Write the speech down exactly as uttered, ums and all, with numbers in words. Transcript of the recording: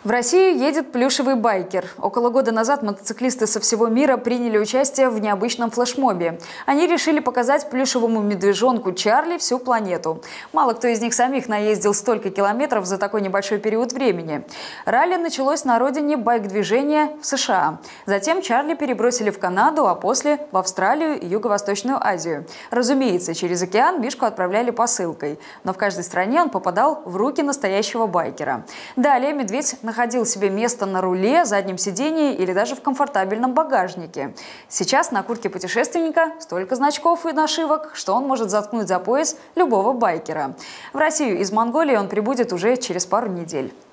В Россию едет плюшевый байкер. Около года назад мотоциклисты со всего мира приняли участие в необычном флешмобе. Они решили показать плюшевому медвежонку Чарли всю планету. Мало кто из них самих наездил столько километров за такой небольшой период времени. Ралли началось на родине байк-движения в США. Затем Чарли перебросили в Канаду, а после в Австралию и Юго-Восточную Азию. Разумеется, через океан Мишку отправляли посылкой. Но в каждой стране он попадал в руки настоящего байкера. Далее медведь находил себе место на руле, заднем сидении или даже в комфортабельном багажнике. Сейчас на куртке путешественника столько значков и нашивок, что он может заткнуть за пояс любого байкера. В Россию из Монголии он прибудет уже через пару недель.